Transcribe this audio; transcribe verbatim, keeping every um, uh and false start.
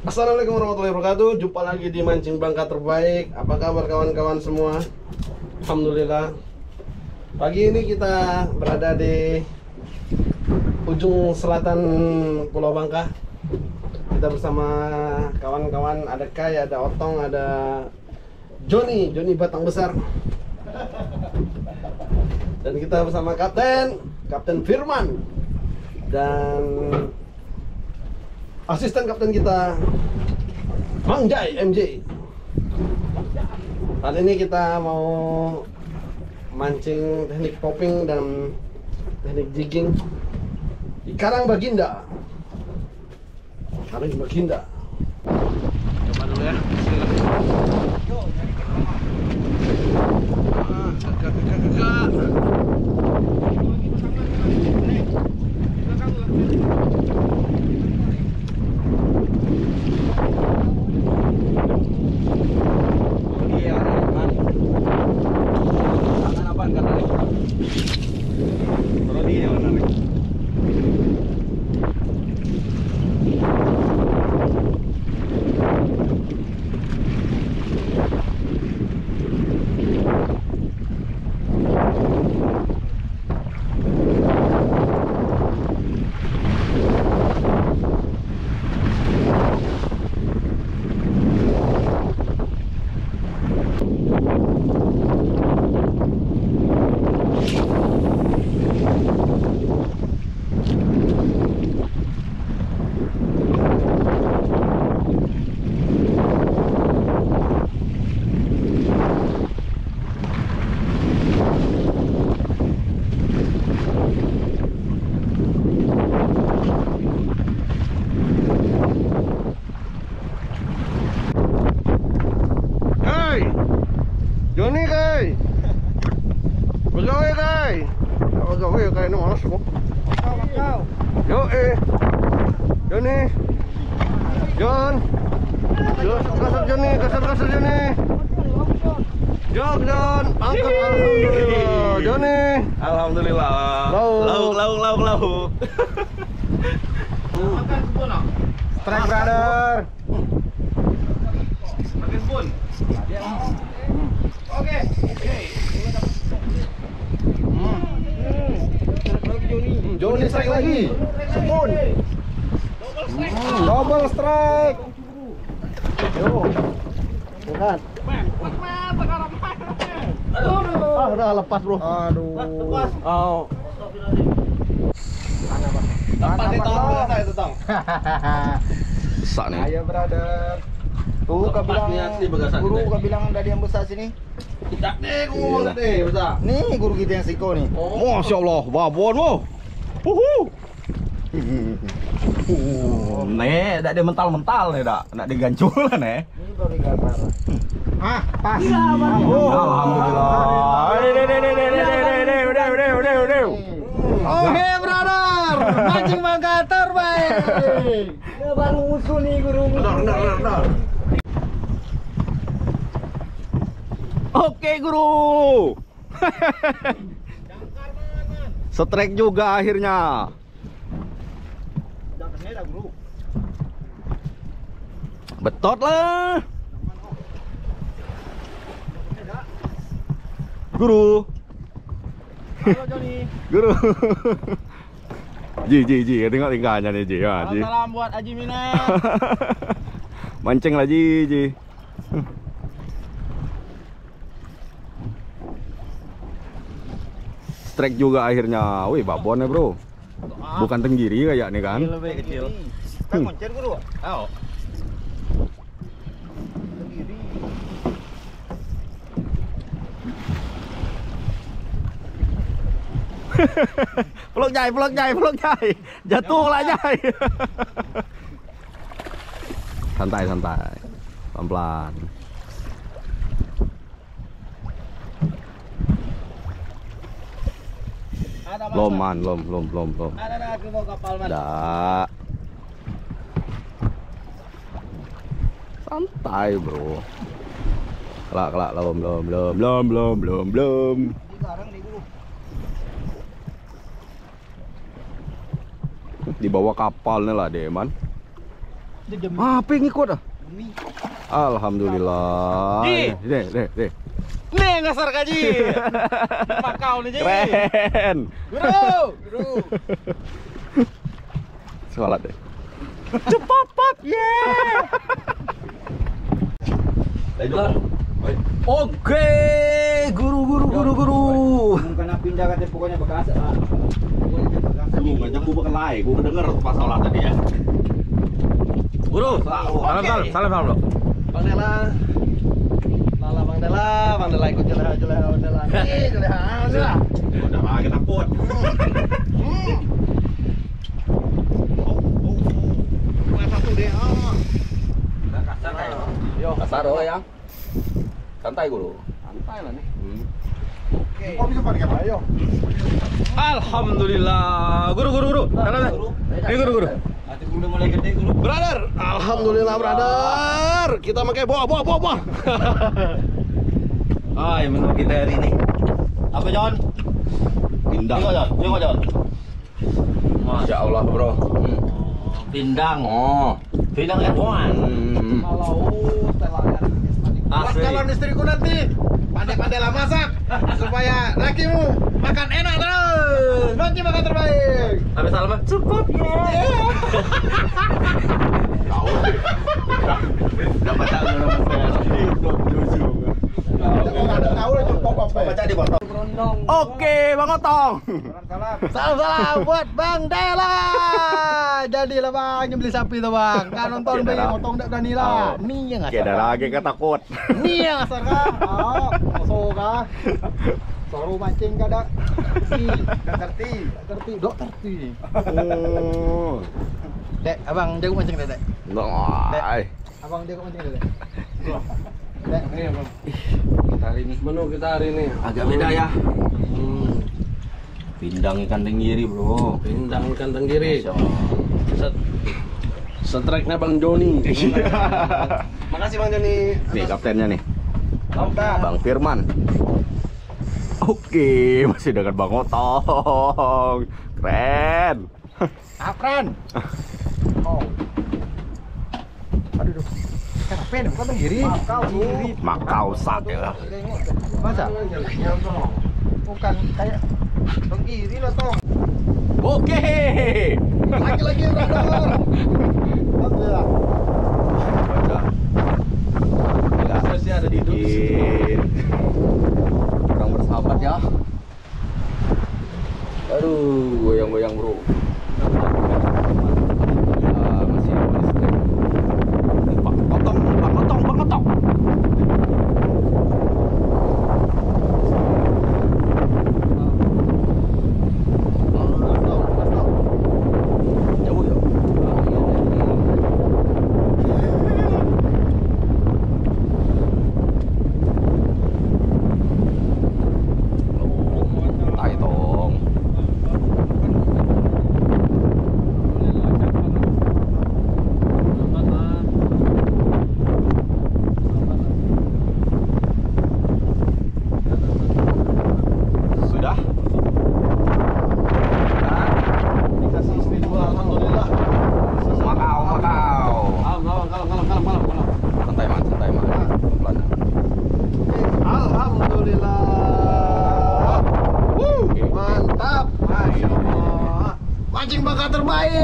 Assalamualaikum warahmatullahi wabarakatuh. Jumpa lagi di Mancing Bangka Terbaik. Apa kabar kawan-kawan semua? Alhamdulillah. Pagi ini kita berada di ujung selatan Pulau Bangka. Kita bersama kawan-kawan, ada Kai, ada Otong, ada Joni, Joni Batang Besar. Dan kita bersama Kapten, Kapten Firman. Dan asisten kapten kita Mang Jai M J. Kali ini kita mau mancing teknik popping dan teknik jigging di Karang Baginda. Karang Baginda. Coba dulu ya. Ah, kakak, kakak, kakak. Joni Kai, pegawai Kai, pegawai Kai ini malas kok. Yo eh, Joni, Jon, Jon, kasar Joni, kasar kasar Joni. Jok Jon, angkat alhamdulillah, Joni. Alhamdulillah. Lauk, lauk, lauk, lauk, lauk. Makan spoon ah. Strike brother. Makan spoon. Oke. Oke. Joni strike lagi. Spoon. Double strike. Yo. Bukan. Ah, udah lepas, Bro. Aduh. Lepas. Oh. Lepas itu saya itu, Tong. Besar nih. Ayo brother. Tuh kau bilang Asli bagasan guru kita. kau bilang dari yang besar sini. Tidak deh, gua deh, besar. Nih guru kita yang siko nih. Oh. Masya Allah, babon mo. Uhu. Nih, tak dia mental-mental nih, tak. Nak diganculan nih. Ini baru gambar. Ah, pas. Oh, alhamdulillah. Ini, ini, ini, ini, ini, ini, udah, udah, udah, udah. Oke brother, mancing Bangka Terbaik. Dia baru musuh nih guru. Benar, benar, benar, benar. Oke, guru. Strike juga akhirnya. Betot lah. Guru. Halo Joni. Guru. Ji, ji, ji, tengok tingkahnya nih Ji. Ya, Ji. Salam buat Haji Mina. Mancing lah Ji, Ji. Strike juga akhirnya. Wih, babon ya, Bro. Bukan tenggiri kayak nih kan? Lebih kecil. Kan moncer guru. Oh. Peluk Jai, peluk Jai, peluk Jai. Jatuh lah Jai. Santai, santai. Pelan-pelan. Ada Lom man, lom, lom, lom, lom. Ada ada aku bawa kapal man. Dah. Santai, Bro. Kelak, kelak, lom, lom, lom, lom, lom, lom, lom. Dilarang nih guru. Di bawah kapal nih lah, Deman. Apa yang ngikut ah? Alhamdulillah. Ji. Deh, deh, deh. Nih ngasar kaji. Makau nih Ji. Keren. Guru, guru. Sholat deh. Cepat, yeah. Oke, guru, guru, guru, guru. Karena pindah katanya pokoknya bekas. Lu banyak gua bakal lain, gua kedenger pas sholat tadi ya. Guru, salam, salam, salam, salam, bro. Bang Dela. Lala Bang Dela, Bang Dela ikut jeleha jeleha Bang Dela. Nih, jeleha jeleha. Udah lagi takut. Satu deh. Yo, kasar oh yang. Santai guru. Santai lah nih. Oke. Oh, bisa pakai apa? Ayo. Alhamdulillah, guru, guru, guru. Salam, ini guru, guru. Hati udah mulai gede guru. Brother, alhamdulillah brother. Kita pakai buah, buah, buah, buah. Ah, yang menu kita hari ini. Apa John? Pindang. Tengok John, tengok John. Masya Allah bro. Hmm. Pindang. Oh. Pindang F satu. Hmm. Kalau telangan Asli. calon istriku nanti pandai-pandai lah masak supaya lakimu makan enak terus. Mancing makan terbaik. Habis salam, cukup ya. Tahu. Dapat tahu nama saya. Tahu lah cukup apa. Baca di botol. Oke, Bang Otong. Salam salam buat Bang Dela. Jadilah Bang nyembeli sapi tuh Bang. Kan nonton Oke, Bang Dela. motong dak Dani lah. Oh. Nih yang Oke, ngasar. ada lagi kata takut. Nih yang ngasar kah? Oh, so kah? Suruh mancing kada. Si, dak ngerti. Dak ngerti, dok ngerti. Oh. Dek, Abang jago mancing Dek. Noy. Abang jago mancing Dek. Dek, ini Abang. Kita hari ini Menu kita hari ini agak beda ya. Hmm, Pindang ikan tenggiri, Bro. pindang ikan tenggiri. Masya Allah. Set, Strike-nya Bang Joni. Iya. Makasih Bang Joni. Nih kaptennya nih. Lompat. Bang Firman. Oke, masih dengan Bang Otong. Keren. Apren. Oh. Aduh, duh. Kan apa ini? Bukan tenggiri. Makau tenggiri. Makau sak ya. Masa? Bukan kayak tenggiri lah toh. Oke. Lagi-lagi brother. Alhamdulillah. Baca. Enggak Masih ada di sedikit. Kurang bersahabat ya. Aduh, goyang-goyang bro. Ya, masih listrik. Bang Otong, Bang Otong, Bang Otong. Jauh ya. Tai tong. Sudah? Dikasih istri dua, alhamdulillah. Makau, makau. Kalem, kalem, kalem, kalem, kalem, kalem, kalem. Santai man, santai man. Pelan. Alhamdulillah. Wuh, mantap. Masya Allah. Mancing bakat terbaik.